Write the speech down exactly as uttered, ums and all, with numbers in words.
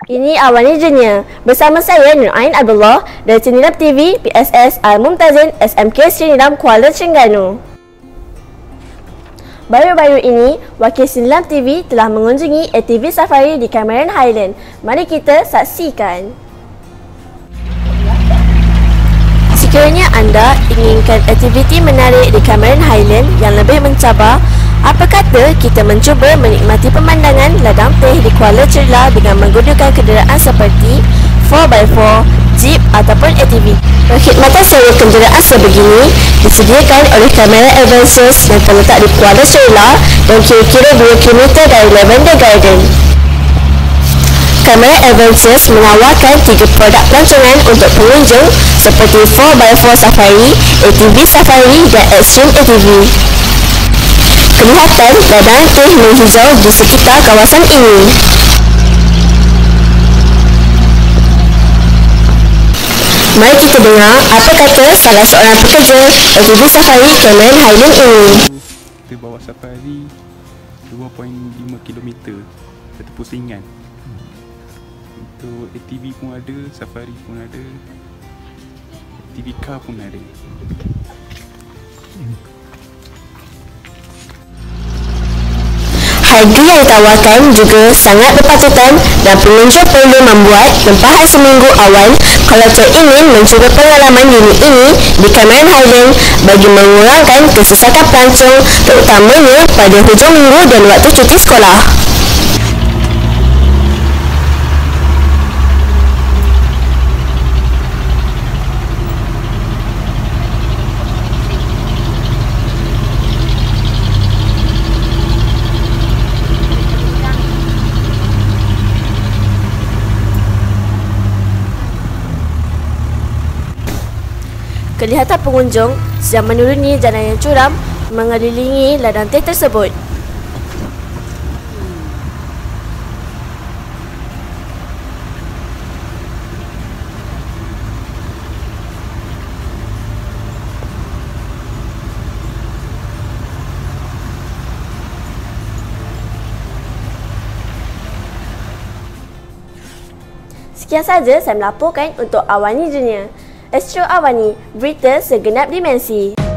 Ini Awani Junior. Bersama saya Nur Ain Abdullah dari Serinidam T V P S S Al-Mumtazin S M K Serinidam Kuala Terengganu. Baru-baru ini, Wakil Serinidam T V telah mengunjungi A T V Safari di Cameron Highland. Mari kita saksikan. Sekiranya anda inginkan aktiviti menarik di Cameron Highland yang lebih mencabar, apa kata kita mencuba menikmati pemandangan ladang teh di Kuala Cerlah dengan menggunakan kenderaan seperti four by four, jeep ataupun A T V. Perkhidmatan sewa kenderaan sebegini disediakan oleh Cameron Adventures yang terletak di Kuala Cerlah dan kira-kira dua kilometer dari Lavender Garden. Cameron Adventures menawarkan tiga produk pelancongan untuk pengunjung seperti four by four Safari, A T V Safari dan Extreme A T V. Kelihatan ladang teh menghijau di sekitar kawasan ini. Mari kita dengar apa kata salah seorang pekerja A T V Safari Cameron Highland ini. Kita bawa safari dua perpuluhan lima kilometer satu pusingan. Untuk A T V pun ada, safari pun ada, A T V car pun ada. Harga yang ditawarkan juga sangat berpatutan dan pengunjung perlu membuat tempahan seminggu awal kalau teringin mencuba pengalaman unik ini di Cameron Highland bagi mengurangkan kesesakan pelancong terutamanya pada hujung minggu dan waktu cuti sekolah. Kelihatan pengunjung sedang menuruni jalan yang curam mengelilingi ladang teh tersebut. Sekian saja saya melaporkan untuk Awani Junior. Astro Awani, berita segenap dimensi.